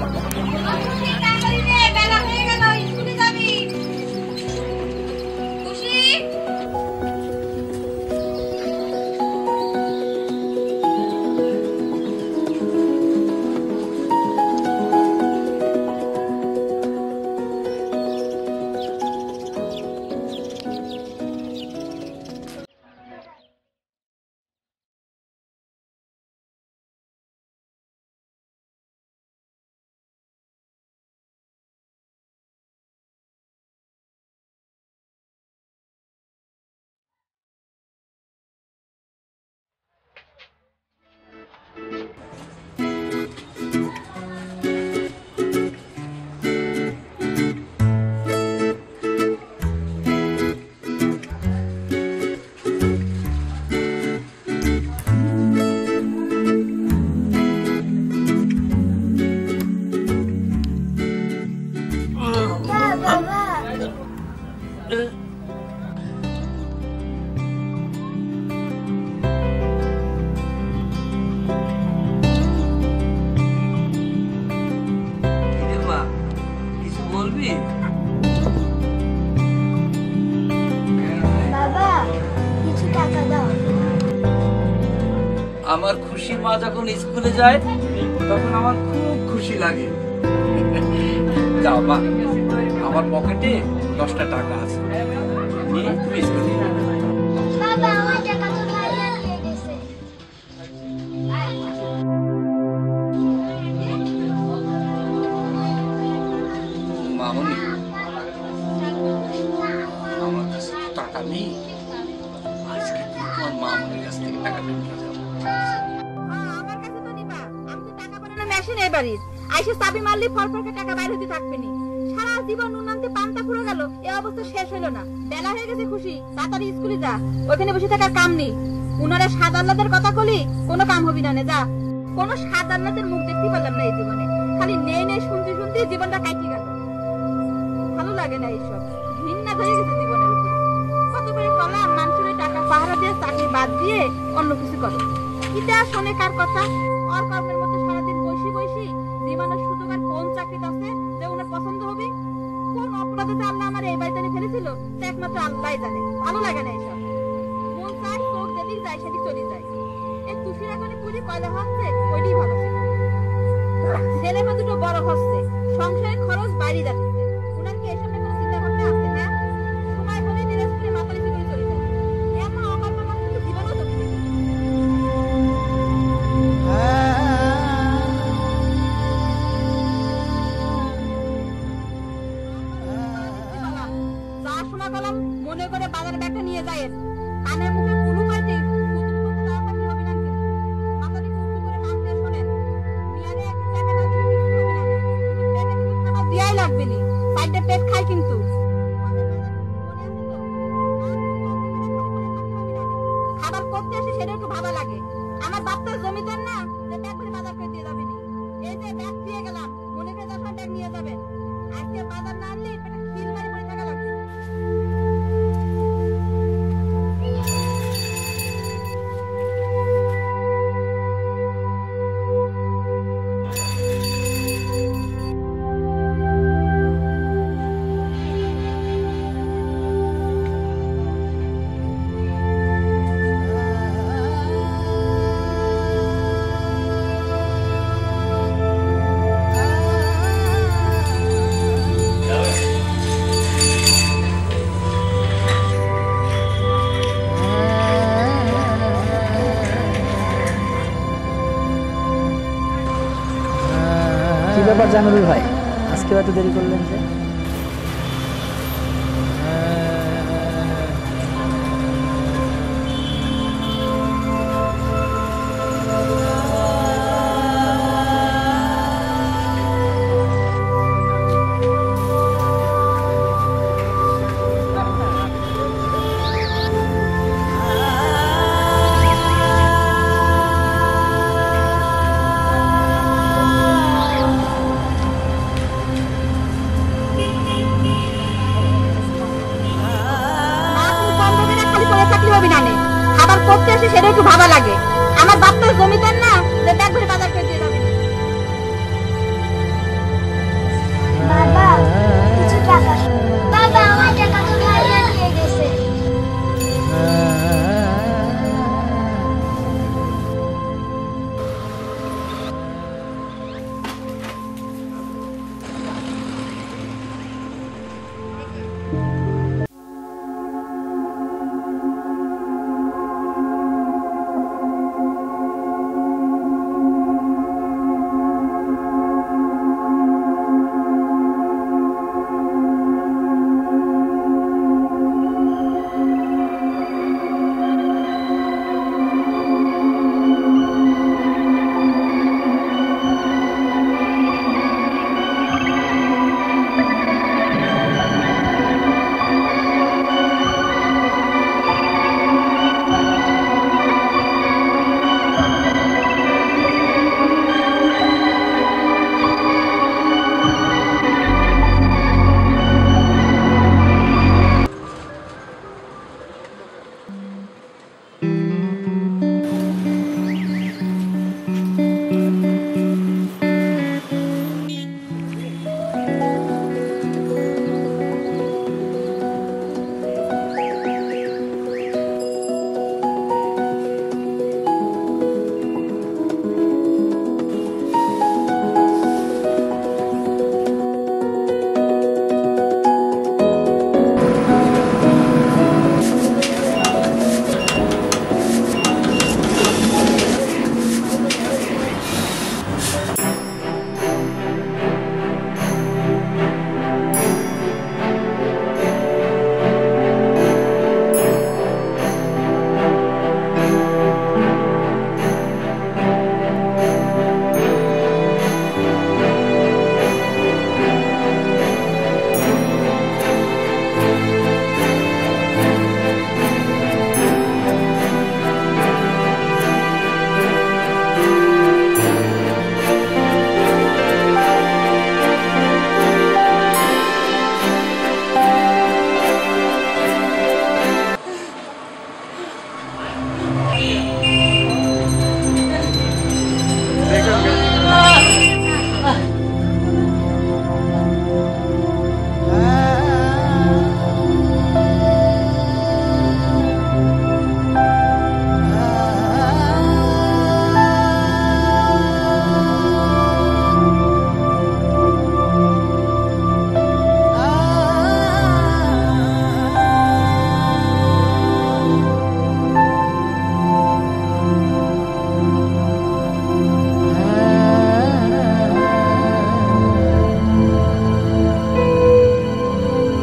আমার খুশি মা যখন স্কুলে যায় তখন আমার খুব খুশি লাগে। যাও মা, আমার পকেটে 10টা টাকা আছে, নিয়ে তুমি স্কুলে যাও। বাবা আমার টাকা তো ভাইয়া নিয়ে গেছে। মামনি, আমার কাছে টাকা নেই, আজকে তোমার মামনির কাছ থেকে টাকা নিয়ে যাও। আমার কাছে তো নিবা, আমি তো টাকা বানানোর মেশিন এই বাড়ির, আইসে চাবি মারলি ফরফরকে টাকা বাইরে হতে থাকবে নি। সারা জীবন উন্নতি পান্তা পুরো গেল, এই অবস্থা শেষ হলো না। বেলা হয়ে গেছে খুশি, তাড়াতাড়ি স্কুলে যা, ওখানে বসে থাকার কাম নেই। উনারে সাদ আল্লাদের কথা কলি কোনো কাম হবি না, যা। কোনো সাদ আল্লাদের মুখ দেখতে পারলাম না এই জীবনে, খালি নেই নেই শুনতে শুনতে জীবনটা কাটি গেল। ভালো লাগে না এইসব, ঘৃণা ধরে গেছে জীবনের উপরে। কত করে বললাম মানুষের টাকা পাহারা দিয়ে চাকরি বাদ দিয়ে অন্য কিছু করো, ইটা শোনে কার কথা? আর কর্মের মধ্যে সারাদিন বসি বসি জীবনের সুযোগ আর কোন চাকরিতে আছে যে উনার পছন্দ হবে? কোন অপরাধে আল্লাহ আমার এই বাড়িতে ফেলেছিল তা একমাত্র আল্লাহই জানে। ভালো লাগে না এইসব, মন চায় চোখ যেদিক যায় সেদিক চলে যায়। এই তুষিরা করে পুরি কয়লা হচ্ছে ওইটাই ভালো ছিল। ছেলে মেয়ে দুটো বড় হচ্ছে, সংসারের খরচ বাড়ি যাচ্ছে, উনার কি এসব কোনো চিন্তা ভাবনা আছে? হ্যাঁ, সময় হলে নিরাশ করে মাতারি করে চলে যায়। এমন অকল্পনা কিন্তু জীবনও চলে যায়। যা শোনা গেলাম মনে করে বাজার ব্যাগটা নিয়ে যায়, কানের মুখে কুলু পাইতে লাগবে নি, সাইডে পেট খাই কিন্তু খাবার করতে আসে সেটা একটু ভাবা লাগে। আমার বাচ্চার জমিদার না যে ব্যাগ করে বাজার করে দিয়ে যাবে নি। এই যে ব্যাগ দিয়ে গেলাম, মনে করে যখন ব্যাগ নিয়ে যাবেন, আজকে বাজার না আনলে পেটে খিল মারি পড়ে থাকা লাগবে। ব্যাপার জামিলুল ভাই, আজকে এত দেরি করলেন যে? খাবার করতে আসে সেটা একটু ভাবা লাগে।